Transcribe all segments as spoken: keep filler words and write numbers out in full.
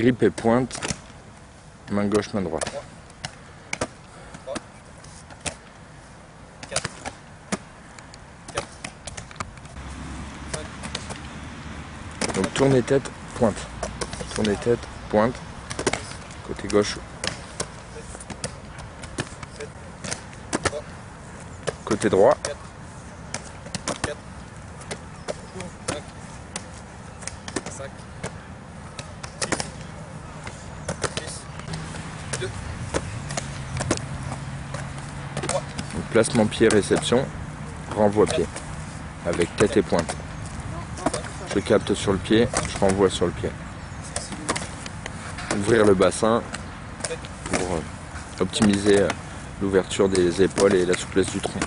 Grip et pointe, main gauche, main droite. Donc tournez tête, pointe. Tournez tête, pointe. Côté gauche. Côté droit. Donc, placement pied, réception, renvoi pied. Avec tête et pointe. Je capte sur le pied, je renvoie sur le pied. Ouvrir le bassin pour optimiser l'ouverture des épaules et la souplesse du tronc.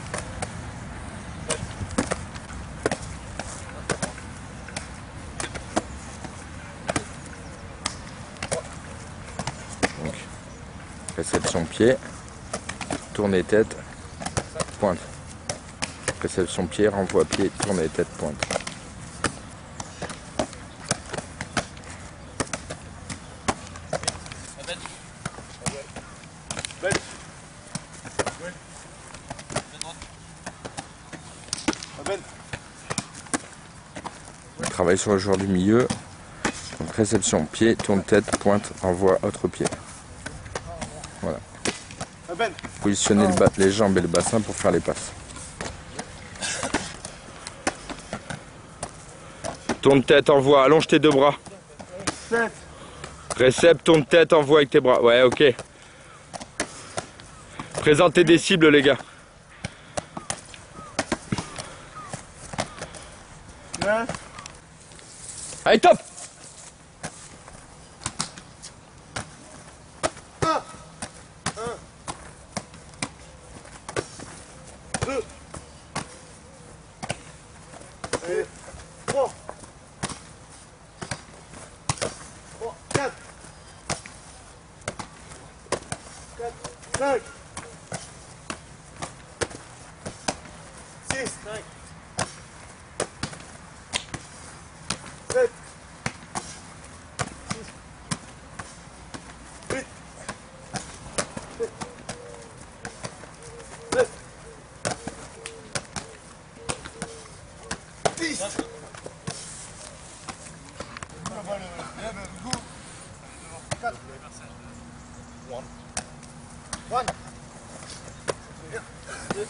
Donc, réception pied, tournée tête, pointe. Réception pied, renvoi pied, tournée tête, pointe. On travaille sur le joueur du milieu. Donc réception pied, tourne tête, pointe, renvoi, autre pied. Voilà. Positionnez le bas, les jambes et le bassin pour faire les passes. Tourne tête, envoie, allonge tes deux bras. Récep, tourne tête, envoie avec tes bras. Ouais, ok. Présentez des cibles, les gars. Allez, top! un, deux, et trois, quatre, cinq, six, sept, huit, neuf, dix. quatre. One. Deux.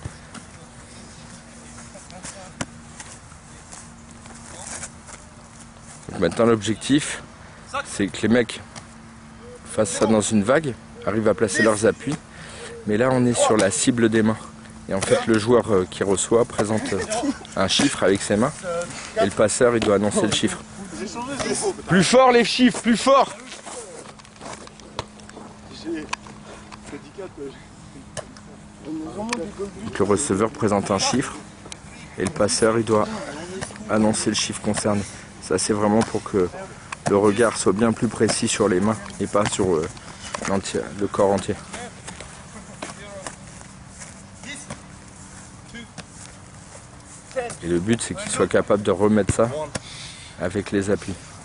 Donc maintenant l'objectif, c'est que les mecs fassent ça dans une vague, arrivent à placer leurs appuis. Mais là on est sur la cible des mains. Et en fait le joueur qui reçoit présente un chiffre avec ses mains. Et le passeur il doit annoncer le chiffre. Plus fort les chiffres, plus fort! Donc le receveur présente un chiffre. Et le passeur il doit annoncer le chiffre concerné. Ça c'est vraiment pour que le regard soit bien plus précis sur les mains et pas sur euh, le corps entier. Et le but c'est qu'il soit capable de remettre ça avec les appuis.